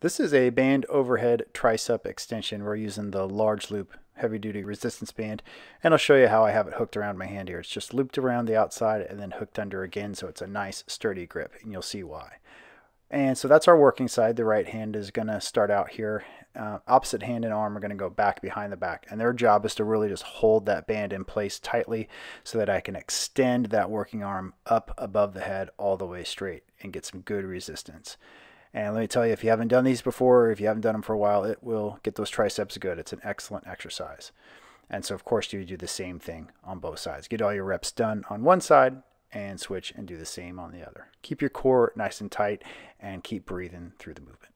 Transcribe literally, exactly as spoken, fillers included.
This is a band overhead tricep extension. We're using the large loop heavy duty resistance band, and I'll show you how I have it hooked around my hand here. It's just looped around the outside and then hooked under again, so it's a nice sturdy grip, and you'll see why. And so that's our working side. The right hand is going to start out here. Uh, opposite hand and arm are going to go back behind the back, and their job is to really just hold that band in place tightly so that I can extend that working arm up above the head all the way straight and get some good resistance. And let me tell you, if you haven't done these before, or if you haven't done them for a while, it will get those triceps good. It's an excellent exercise. And so, of course, you do the same thing on both sides. Get all your reps done on one side and switch and do the same on the other. Keep your core nice and tight and keep breathing through the movement.